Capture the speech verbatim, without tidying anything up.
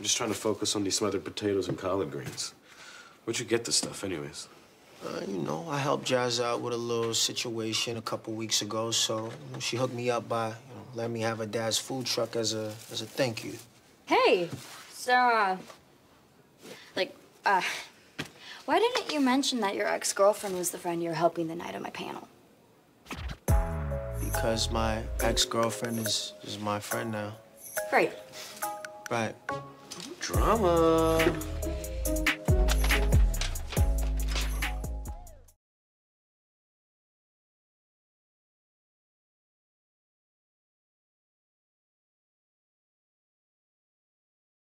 just trying to focus on these smothered potatoes and collard greens. Where'd you get this stuff, anyways? Uh, you know, I helped Jazz out with a little situation a couple weeks ago, so you know, she hooked me up by, you know, letting me have her dad's food truck as a as a thank you. Hey, so, uh, like, uh, why didn't you mention that your ex-girlfriend was the friend you were helping the night of my panel? Because my ex-girlfriend is is my friend now. Right. Right. Drama.